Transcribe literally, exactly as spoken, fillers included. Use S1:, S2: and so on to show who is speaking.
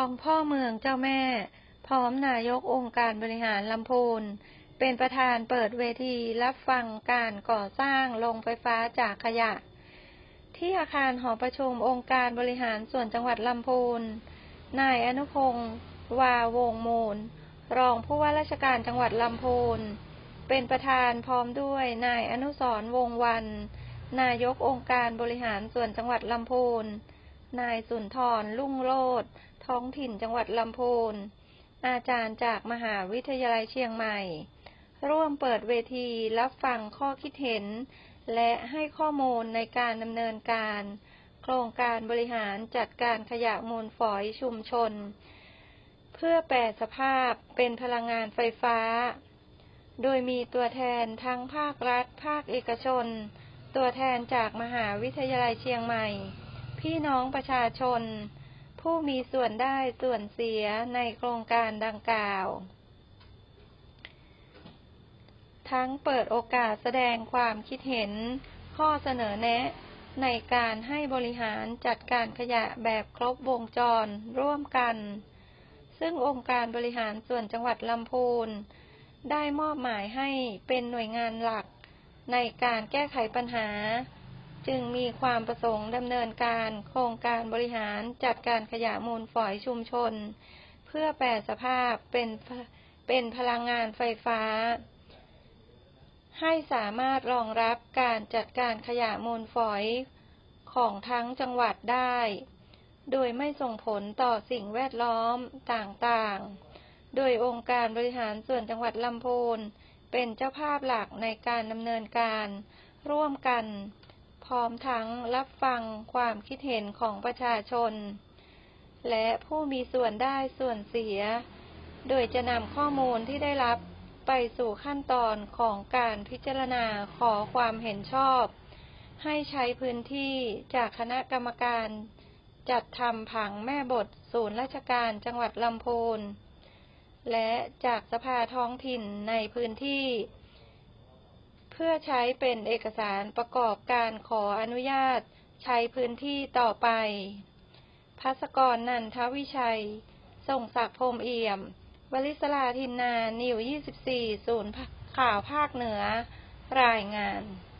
S1: องพ่อเมืองเจ้าแม่พร้อมนายกองค์การบริหารลำพูนเป็นประธานเปิดเวทีรับฟังการก่อสร้างโรงไฟฟ้าจากขยะที่อาคารหอประชุมองค์การบริหารส่วนจังหวัดลำพูนนายอนุพงศ์วาวงมูลรองผู้ว่าราชการจังหวัดลำพูนเป็นประธานพร้อมด้วยนายอนุสรณ์วงศ์วรรณนายกองค์การบริหารส่วนจังหวัดลำพูนนายสุนทรลุ่งโลจน์ท้องถิ่นจังหวัดลำพูนอาจารย์จากมหาวิทยาลัยเชียงใหม่ร่วมเปิดเวทีรับฟังข้อคิดเห็นและให้ข้อมูลในการดำเนินการโครงการบริหารจัดการขยะมูลฝอยชุมชนเพื่อแปรสภาพเป็นพลังงานไฟฟ้าโดยมีตัวแทนทั้งภาครัฐภาคเอกชนตัวแทนจากมหาวิทยาลัยเชียงใหม่พี่น้องประชาชนผู้มีส่วนได้ส่วนเสียในโครงการดังกล่าวทั้งเปิดโอกาสแสดงความคิดเห็นข้อเสนอแนะในการให้บริหารจัดการขยะแบบครบวงจรร่วมกันซึ่งองค์การบริหารส่วนจังหวัดลำพูนได้มอบหมายให้เป็นหน่วยงานหลักในการแก้ไขปัญหาจึงมีความประสงค์ดำเนินการโครงการบริหารจัดการขยะมูลฝอยชุมชนเพื่อแปรสภาพเป็นเป็นพลังงานไฟฟ้าให้สามารถรองรับการจัดการขยะมูลฝอยของทั้งจังหวัดได้โดยไม่ส่งผลต่อสิ่งแวดล้อมต่างๆโดยองค์การบริหารส่วนจังหวัดลำพูนเป็นเจ้าภาพหลักในการดำเนินการร่วมกันพร้อมทั้งรับฟังความคิดเห็นของประชาชนและผู้มีส่วนได้ส่วนเสียโดยจะนำข้อมูลที่ได้รับไปสู่ขั้นตอนของการพิจารณาขอความเห็นชอบให้ใช้พื้นที่จากคณะกรรมการจัดทำผังแม่บทศูนย์ราชการจังหวัดลำพูนและจากสภาท้องถิ่นในพื้นที่เพื่อใช้เป็นเอกสารประกอบการขออนุญาตใช้พื้นที่ต่อไปภัสกร นันทวิชัยส่งศักดิ์พรหมเอี่ยมวลิศราทินนานิวยี่สิบสี่ศูนย์ข่าวภาคเหนือรายงาน